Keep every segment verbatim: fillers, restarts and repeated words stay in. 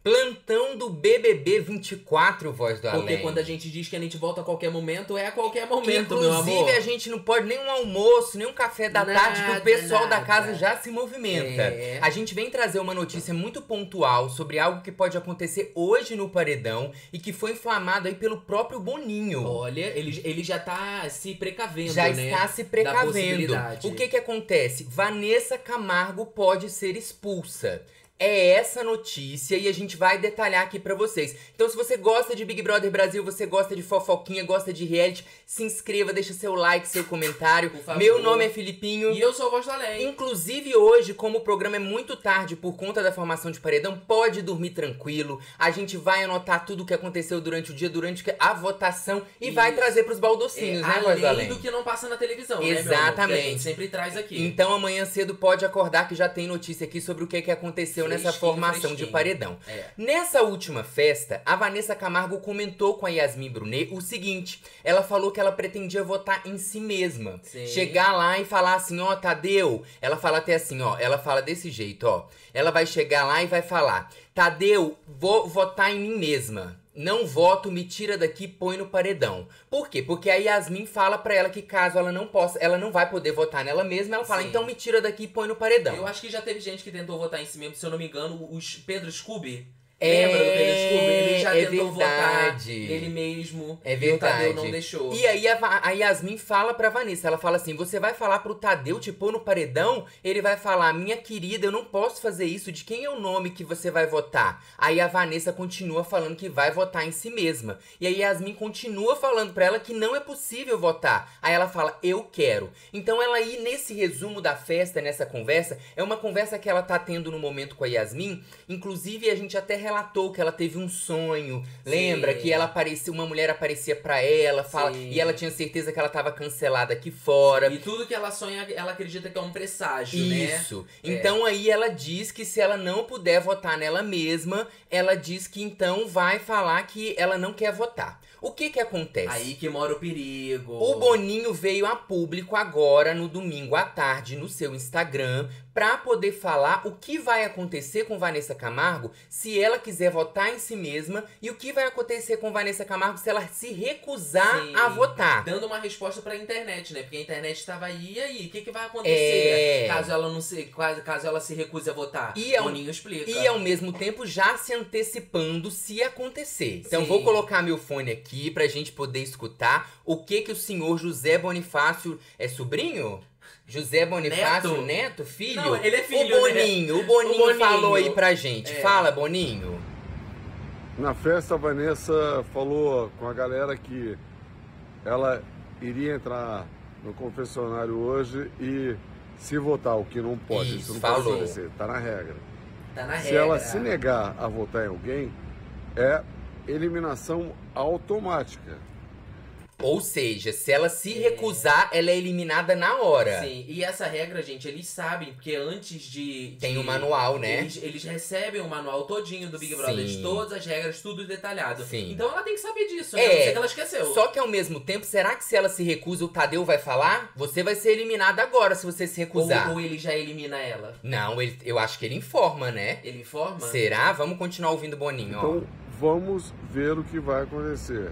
Plantão do B B B vinte e quatro, Voz do Além. Porque quando a gente diz que a gente volta a qualquer momento, é a qualquer momento, Inclusive, meu amor. a gente não pode nem um almoço, nem um café da Nada, tarde, que o pessoal nada. da casa já se movimenta. É. A gente vem trazer uma notícia muito pontual sobre algo que pode acontecer hoje no Paredão e que foi inflamado aí pelo próprio Boninho. Olha, ele, ele já tá se precavendo, Já né? está se Da precavendo. possibilidade. O que que acontece? Vanessa Camargo pode ser expulsa. É essa notícia e a gente vai detalhar aqui pra vocês. Então, se você gosta de Big Brother Brasil, você gosta de fofoquinha, gosta de reality, se inscreva, deixa seu like, seu comentário. Por favor. Meu nome é Filipinho. E eu sou o Voz do Além. Inclusive hoje, como o programa é muito tarde por conta da formação de paredão, pode dormir tranquilo. A gente vai anotar tudo o que aconteceu durante o dia, durante a votação e Isso. vai trazer pros baldossinhos, É, né, Voz do além Além? do que não passa na televisão, né, meu amor? Exatamente. Que a gente sempre traz aqui. Então amanhã cedo pode acordar que já tem notícia aqui sobre o que, que aconteceu nessa Fresquinho, formação fresquinho. de paredão. É. Nessa última festa, a Vanessa Camargo comentou com a Yasmin Brunet o seguinte: ela falou que ela pretendia votar em si mesma. Sim. Chegar lá e falar assim, ó, Tadeu. Ela fala até assim, ó, ela fala desse jeito, ó. Ela vai chegar lá e vai falar: Tadeu, vou votar em mim mesma. Não voto, me tira daqui, põe no paredão. Por quê? Porque a Yasmin fala pra ela que caso ela não possa, ela não vai poder votar nela mesma, ela fala, Sim. então me tira daqui e põe no paredão. Eu acho que já teve gente que tentou votar em si mesmo, se eu não me engano, o Pedro Scooby. É, Lembra do Pedro Scooby? Ele já é tentou votar verdade. nele mesmo. É E o verdade. Tadeu não deixou. E aí a, Va- a Yasmin fala pra Vanessa, ela fala assim, você vai falar pro Tadeu te pôr no paredão? Ele vai falar, minha querida, eu não posso fazer isso, de quem é o nome que você vai votar? Aí a Vanessa continua falando que vai votar em si mesma. E aí a Yasmin continua falando pra ela que não é possível votar. Aí ela fala, eu quero. Então ela aí, nesse resumo da festa, nessa conversa, é uma conversa que ela tá tendo no momento com a Yasmin. Inclusive, a gente até relatou que ela teve um sonho. Lembra? Sim. Que ela aparecia, uma mulher aparecia pra ela, fala, Sim. e ela tinha certeza que ela tava cancelada aqui fora. E tudo que ela sonha, ela acredita que é um presságio, né? Isso. É. Então aí ela diz que se ela não puder votar nela mesma, ela diz que então vai falar que ela não quer votar. O que que acontece? Aí que mora o perigo. O Boninho veio a público agora, no domingo à tarde, no seu Instagram, pra poder falar o que vai acontecer com Vanessa Camargo se ela quiser votar em si mesma e o que vai acontecer com Vanessa Camargo se ela se recusar Sim. a votar. Dando uma resposta pra internet, né? Porque a internet estava aí, e aí? O que, que vai acontecer É. caso ela não se, caso, caso ela se recuse a votar? E ao- Boninho explica. E ao mesmo tempo já se antecipando se acontecer. Então Sim. vou colocar meu fone aqui pra gente poder escutar o que que o senhor José Bonifácio... É sobrinho? José Bonifácio Neto? Neto, filho? Não, ele é filho, O Boninho, né? o Boninho, O Boninho. falou aí pra gente. É. Fala, Boninho. Na festa, a Vanessa falou com a galera que ela iria entrar no confessionário hoje e se votar, o que não pode. Isso, Isso, não falou. pode acontecer, tá na regra. Tá na Se regra. ela se negar a votar em alguém, é eliminação automática. Ou seja, se ela se É. recusar, ela é eliminada na hora. Sim, e essa regra, gente, eles sabem, porque antes de... de- Tem o manual, né? Eles, eles recebem o manual todinho do Big Brother, Sim. de todas as regras, tudo detalhado. Sim. Então ela tem que saber disso, né? É. A não ser que ela esqueceu. Só que ao mesmo tempo, será que se ela se recusa, o Tadeu vai falar? Você vai ser eliminada agora se você se recusar. Ou, ou ele já elimina ela. Não, ele, eu acho que ele informa, né? Ele informa? Será? Vamos continuar ouvindo o Boninho, Então, vamos ver o que vai acontecer.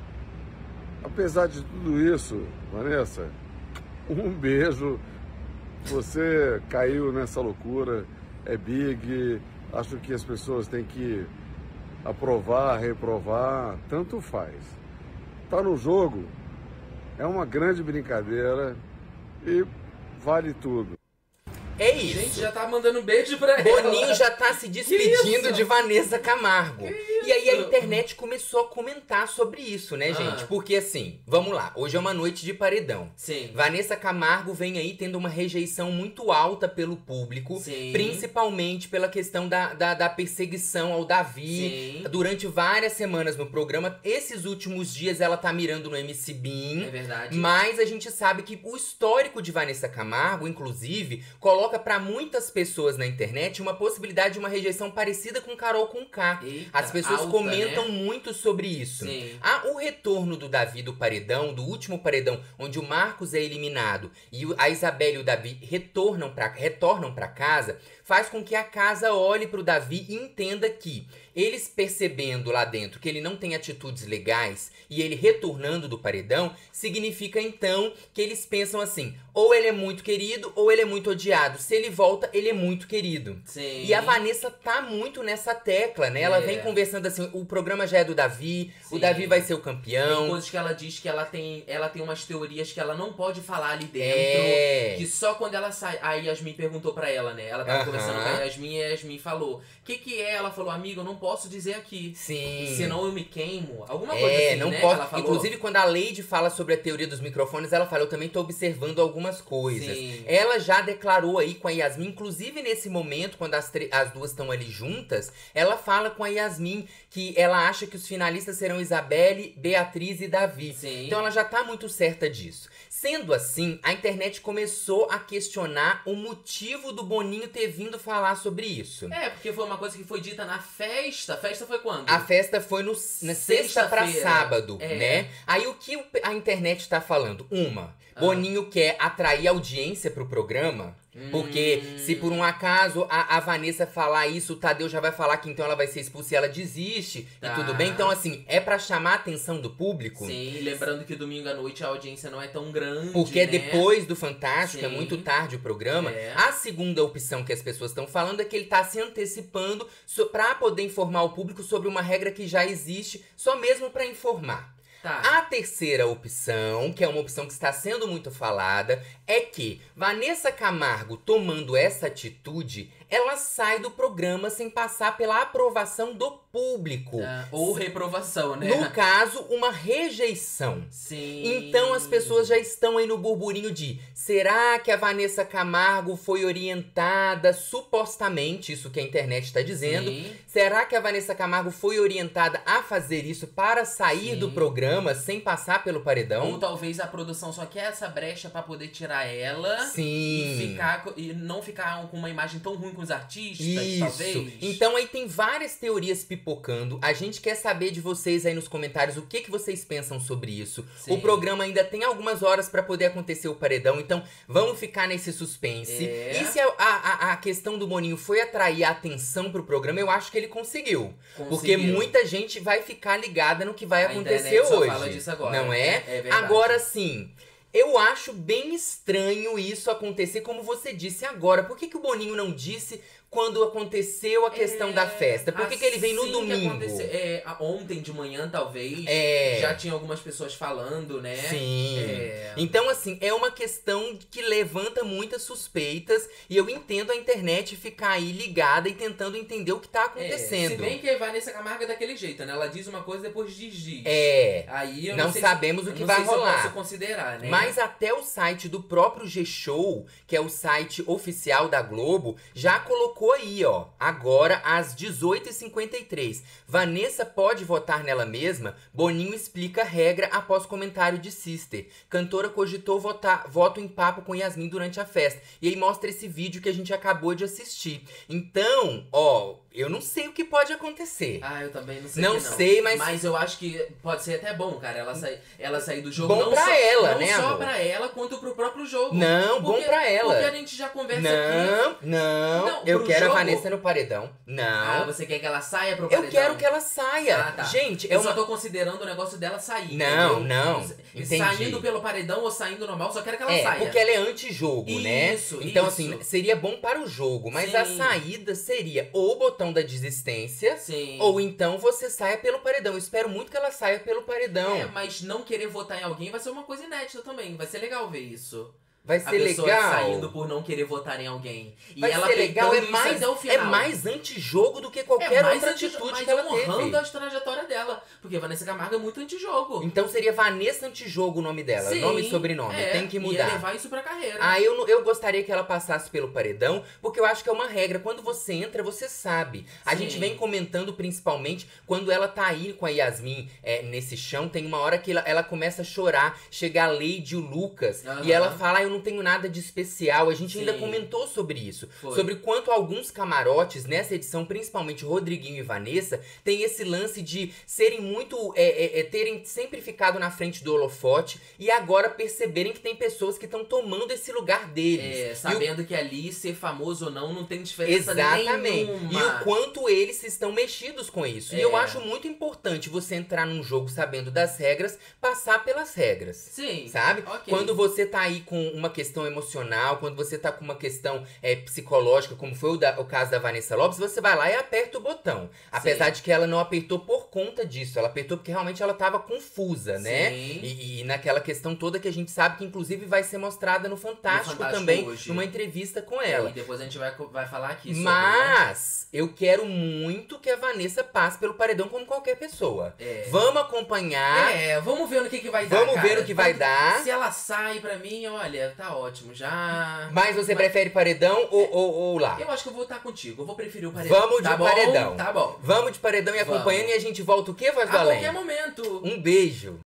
Apesar de tudo isso, Vanessa, um beijo. Você caiu nessa loucura, é big. Acho que as pessoas têm que aprovar, reprovar, tanto faz. Tá no jogo, é uma grande brincadeira e vale tudo. ó. É isso. Gente, já tá mandando um beijo pra ela. Boninho já tá se despedindo isso? de Vanessa Camargo. E aí a isso? internet começou a comentar sobre isso, né, Ah. gente? Porque assim, vamos lá, hoje é uma noite de paredão. Sim. Vanessa Camargo vem aí tendo uma rejeição muito alta pelo público, Sim. principalmente pela questão da, da, da perseguição ao Davi. Sim. Durante várias semanas no programa, esses últimos dias ela tá mirando no M C Bean. É verdade. Mas a gente sabe que o histórico de Vanessa Camargo, inclusive, coloca pra muitas pessoas na internet uma possibilidade de uma rejeição parecida com Carol Conká. Eita, As pessoas alta, comentam né? muito sobre isso. Sim. Ah, o retorno do Davi do paredão, do último paredão, onde o Marcos é eliminado e o- a Isabelle e o Davi retornam pra, retornam pra casa, faz com que a casa olhe pro Davi e entenda que eles percebendo lá dentro que ele não tem atitudes legais e ele retornando do paredão, significa então que eles pensam assim, ou ele é muito querido ou ele é muito odiado. Se ele volta, ele é muito querido. Sim. E a Vanessa tá muito nessa tecla, né? Ela É. vem conversando assim, o programa já é do Davi, Sim. o Davi vai ser o Tem campeão. coisas que ela diz que ela tem, ela tem umas teorias que ela não pode falar ali dentro. É. Que só quando ela sai. A Yasmin perguntou pra ela, né? Ela tava Aham. conversando com a Yasmin e a Yasmin falou: O que que é? Ela falou: Amiga, eu não posso dizer aqui. Sim. Senão eu me queimo. Alguma coisa É, assim, não né? posso. que ela falou. Inclusive, quando a Lady fala sobre a teoria dos microfones, ela fala: Eu também tô observando algumas coisas. Sim. Ela já declarou aí com a Yasmin, inclusive nesse momento, quando as, tre- as duas estão ali juntas, ela fala com a Yasmin que ela acha que os finalistas serão Isabelle, Beatriz e Davi. Sim. Então ela já tá muito certa disso. Sendo assim, a internet começou a questionar o motivo do Boninho ter vindo falar sobre isso. É, porque foi uma coisa que foi dita na festa. A festa foi quando? A festa foi no, na sexta pra Sexta-feira. sábado, É. né? Aí o que o- a internet tá falando? Uma, Ah. Boninho quer atrair audiência pro programa. Porque Hum. se por um acaso a, a Vanessa falar isso, o Tadeu já vai falar que então ela vai ser expulsa e ela desiste. Tá. E tudo bem? Então, assim, é pra chamar a atenção do público. Sim, lembrando que domingo à noite a audiência não é tão grande. Porque é né? depois do Fantástico, é Sim. muito tarde o programa. É. A segunda opção que as pessoas estão falando é que ele tá se antecipando so, pra poder informar o público sobre uma regra que já existe, só mesmo pra informar. Tá. A terceira opção, que é uma opção que está sendo muito falada, é que Vanessa Camargo, tomando essa atitude, ela sai do programa sem passar pela aprovação do público. Ah, ou reprovação, né? No caso, uma rejeição. Sim. Então as pessoas já estão aí no burburinho de: será que a Vanessa Camargo foi orientada, supostamente, isso que a internet está dizendo, Sim. será que a Vanessa Camargo foi orientada a fazer isso para sair Sim. do programa sem passar pelo Ou paredão? talvez a produção só quer essa brecha pra poder tirar ela Sim. e, ficar, co- e não ficar com uma imagem tão ruim com os artistas, Isso. talvez. Então aí tem várias teorias pipocando. A gente quer saber de vocês aí nos comentários o que, que vocês pensam sobre isso. Sim. O programa ainda tem algumas horas pra poder acontecer o paredão, então vamos ficar nesse suspense. É. E se a, a, a questão do Boninho foi atrair a atenção pro programa, eu acho que ele conseguiu. Porque Conseguiu. muita gente vai ficar ligada no que vai A acontecer internet só hoje. fala disso agora. Não é? É verdade. Agora sim. Eu acho bem estranho isso acontecer, como você disse agora. Por que, que o Boninho não disse quando aconteceu a questão da festa? Por que, que ele vem no assim que domingo? aconteceu- é, a- ontem de manhã, talvez, É. já tinha algumas pessoas falando, né? Sim. É. Então, assim, é uma questão que levanta muitas suspeitas. E eu entendo a internet ficar aí ligada e tentando entender o que tá É, acontecendo. se bem que a Vanessa Camargo é daquele jeito, né? Ela diz uma coisa e depois desdiz. É. Aí eu Não não, sei sabemos se, o que não vai sei se rolar. eu posso considerar, né? Mas até o site do próprio G-Show, que é o site oficial da Globo, já colocou aí, ó. Agora, às dezoito e cinquenta e três. Vanessa pode votar nela mesma? Boninho explica a regra após comentário de Sister. Cantora cogitou votar, voto em papo com Yasmin durante a festa. E aí mostra esse vídeo que a gente acabou de assistir. Então, ó, eu não sei o que pode acontecer. Ah, eu também não sei. Não que não sei, mas- Mas eu acho que pode ser até bom, cara, ela sair, ela sair do jogo. Bom não pra só, ela, não né, só amor? pra ela, quanto pro próprio jogo. Não, bom Porque- pra ela. Porque a gente já conversa aqui. Não, não, Não, eu pro quero jogo- a Vanessa no paredão. Não. Ah, você quer que ela saia pro Eu paredão? quero que ela saia. Ah, tá. Gente, é Eu uma... só tô considerando o negócio dela sair. Não, entendeu? não, E entendi. Saindo pelo paredão ou saindo normal, só quero que ela É, saia. porque ela é anti-jogo, né? Isso, Então, isso. assim, seria bom para o jogo. Mas a Sim. saída seria ou o botão da desistência, Sim. ou então você saia pelo paredão. Eu espero muito que ela saia pelo paredão. É, mas não querer votar em alguém vai ser uma coisa inédita também. Vai ser legal ver isso. Vai A ser pessoa legal. saindo por não querer votar em alguém. E Vai ela ser legal, é peitando isso mais, até o é final. mais anti-jogo do que É qualquer mais outra anti- atitude mas que ela honrando teve. a trajetória dela. Porque Vanessa Camargo é muito antijogo. Então seria Vanessa Antijogo o nome dela. Sim, Nome e sobrenome. é, Tem que Ia mudar. levar isso pra carreira. Ah, eu, não- eu gostaria que ela passasse pelo paredão, porque eu acho que é uma regra. Quando você entra, você sabe. A Sim. gente vem comentando principalmente quando ela tá aí com a Yasmin é, nesse chão. Tem uma hora que ela, ela começa a chorar, chega a Lady e o Lucas, Aham. e ela fala: ah, eu não tenho nada de especial. A gente ainda Sim. comentou sobre isso. Foi. Sobre quanto alguns camarotes nessa edição, principalmente Rodriguinho e Vanessa, tem esse lance de serem muito muito é, é, é terem sempre ficado na frente do holofote e agora perceberem que tem pessoas que estão tomando esse lugar deles. É, E sabendo o... que ali ser famoso ou não não tem diferença Exatamente. nenhuma. E o quanto eles estão mexidos com isso. E É. eu acho muito importante você entrar num jogo sabendo das regras, passar pelas regras. Sim. Sabe? Ok. Quando você tá aí com uma questão emocional, quando você tá com uma questão é, psicológica, como foi o, da- o caso da Vanessa Lopes, você vai lá e aperta o botão. Apesar de que ela não apertou por conta disso, ela apertou porque realmente ela tava confusa, né? Sim. E, e naquela questão toda que a gente sabe que inclusive vai ser mostrada no Fantástico, Fantástico também, hoje. numa entrevista com É, ela. e depois a gente vai, vai falar aqui sobre, né? Mas eu quero muito que a Vanessa passe pelo paredão como qualquer pessoa. É. Vamos acompanhar. É, vamos ver no que, que vai dar, Vamos cara. ver o que vai dar. Se ela sai pra mim, olha, tá ótimo, já... Mas você prefere paredão ou, ou, ou lá? Eu acho que eu vou estar contigo, eu vou preferir o paredão. Vamos de tá bom? paredão. Tá bom. Vamos de paredão e Vamos. acompanhando e a gente volta o quê, Voz do A Além? qualquer momento. Um beijo.